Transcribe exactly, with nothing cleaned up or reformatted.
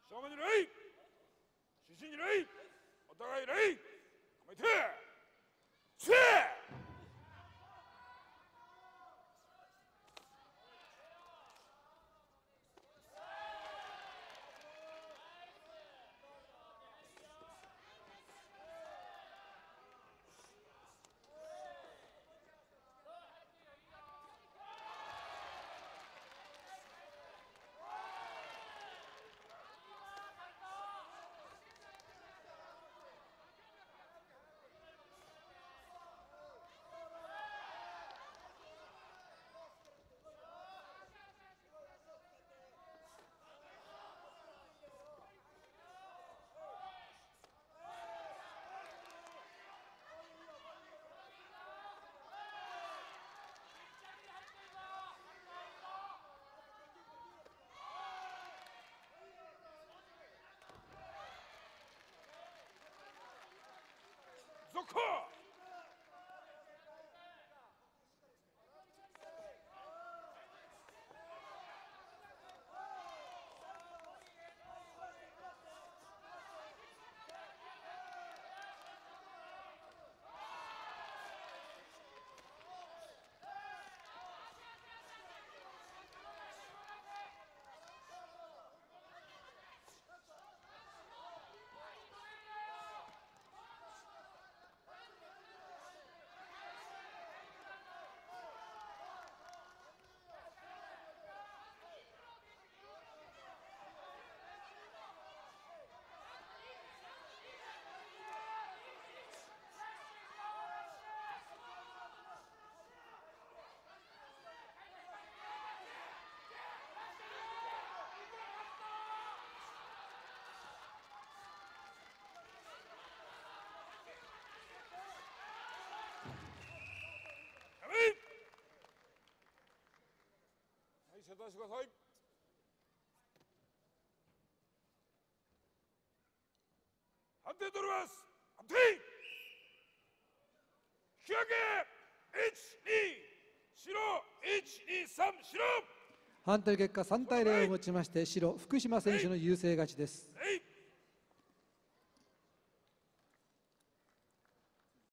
正面に礼、主審に礼、お互い礼、構えて、せー続行。はい、セットしてください。判定取ります。判定。引き分け。いち、に、白、いち、に、さん、白。 判定結果さんたいゼロをもちまして白福島選手の優勢勝ちです。 はい。